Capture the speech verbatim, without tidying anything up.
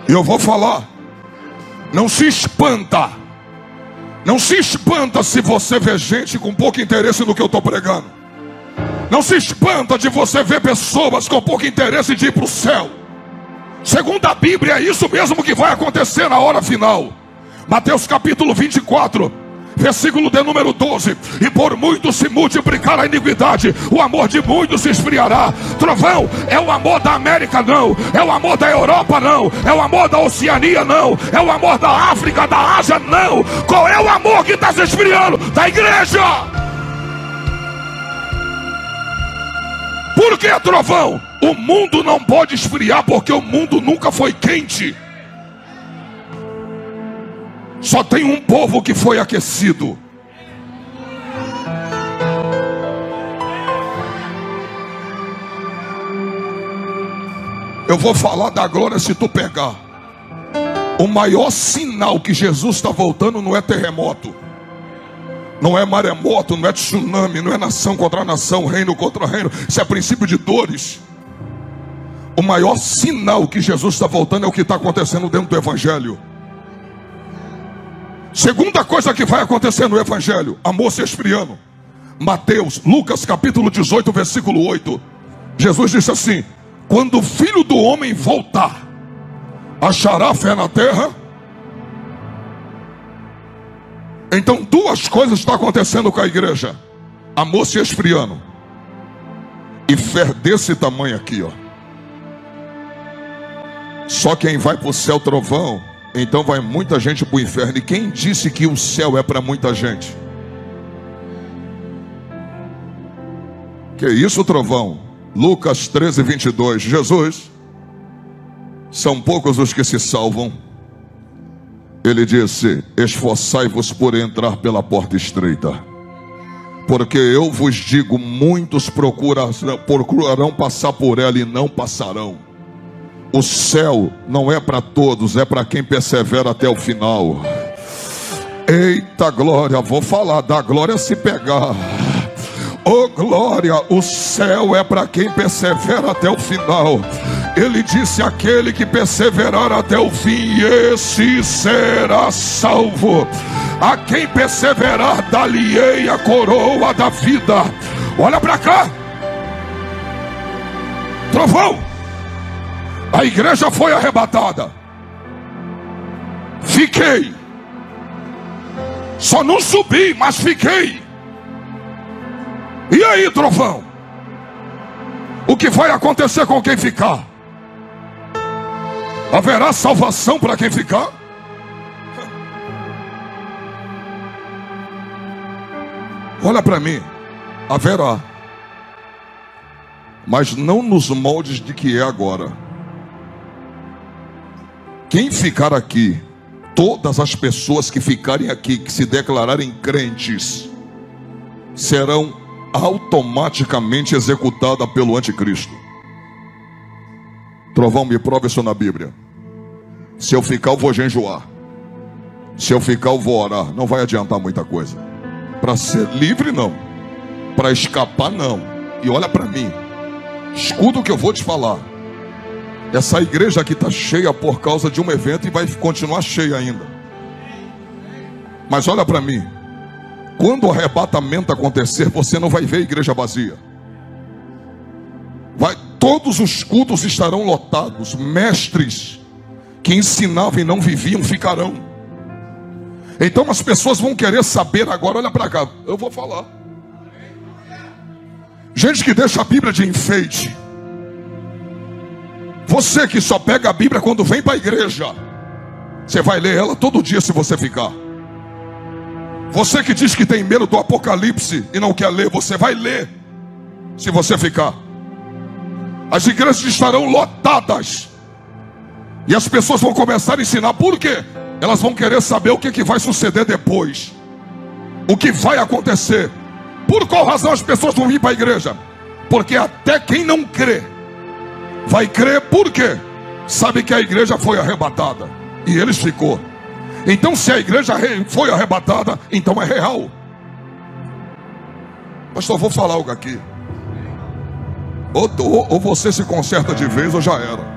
E eu vou falar. Não se espanta. Não se espanta se você vê gente com pouco interesse no que eu estou pregando. Não se espanta de você ver pessoas com pouco interesse de ir para o céu. Segundo a Bíblia, é isso mesmo que vai acontecer na hora final. Mateus capítulo vinte e quatro, versículo de número doze. E por muito se multiplicar a iniquidade, o amor de muitos se esfriará. Trovão, é o amor da América? Não. É o amor da Europa? Não. É o amor da Oceania? Não. É o amor da África, da Ásia? Não. Qual é o amor que está se esfriando? Da igreja. Por que, trovão? O mundo não pode esfriar porque o mundo nunca foi quente. Só tem um povo que foi aquecido. Eu vou falar da glória se tu pegar. O maior sinal que Jesus está voltando não é terremoto, não é maremoto, não é tsunami, não é nação contra nação, reino contra reino. Isso é princípio de dores. O maior sinal que Jesus está voltando é o que está acontecendo dentro do Evangelho. Segunda coisa que vai acontecer no Evangelho: amor se esfriando. Mateus, Lucas capítulo dezoito, versículo oito. Jesus disse assim: quando o Filho do Homem voltar, achará fé na terra? Então duas coisas estão acontecendo com a igreja: amor se esfriando e fé desse tamanho aqui, ó. Só quem vai para o céu, trovão, então vai muita gente para o inferno. E quem disse que o céu é para muita gente? Que isso, trovão? Lucas treze, vinte e dois. Jesus: são poucos os que se salvam. Ele disse: esforçai-vos por entrar pela porta estreita, porque eu vos digo, muitos procurarão, procurarão passar por ela e não passarão. O céu não é para todos, é para quem persevera até o final. Eita glória, vou falar da glória se pegar. Oh glória, o céu é para quem persevera até o final. Ele disse: aquele que perseverar até o fim, esse será salvo. A quem perseverar, dar-lhe-ei a coroa da vida. Olha para cá, trovão. A igreja foi arrebatada. Fiquei. Só não subi, mas fiquei. E aí, trovão? O que vai acontecer com quem ficar? Haverá salvação para quem ficar? Olha para mim. Haverá. Mas não nos moldes de que é agora. Quem ficar aqui, todas as pessoas que ficarem aqui, que se declararem crentes, serão automaticamente executadas pelo anticristo. Trovão, me prova isso na Bíblia. Se eu ficar, eu vou jejuar. Se eu ficar, eu vou orar. Não vai adiantar muita coisa. Para ser livre, não. Para escapar, não. E olha para mim. Escuta o que eu vou te falar. Essa igreja aqui está cheia por causa de um evento e vai continuar cheia ainda. Mas olha para mim. Quando o arrebatamento acontecer, você não vai ver a igreja vazia. Vai, todos os cultos estarão lotados. Mestres que ensinavam e não viviam ficarão. Então as pessoas vão querer saber agora. Olha para cá, eu vou falar. Gente que deixa a Bíblia de enfeite. Você que só pega a Bíblia quando vem para a igreja, você vai ler ela todo dia se você ficar. Você que diz que tem medo do Apocalipse e não quer ler, você vai ler se você ficar. As igrejas estarão lotadas e as pessoas vão começar a ensinar. Por quê? Elas vão querer saber o que, que vai suceder depois, o que vai acontecer. Por qual razão as pessoas vão vir para a igreja? Porque até quem não crê vai crer. Por quê? Sabe que a igreja foi arrebatada e eles ficou. Então se a igreja foi arrebatada, então é real. Mas só vou falar algo aqui. Ou, ou, ou você se conserta de vez ou já era.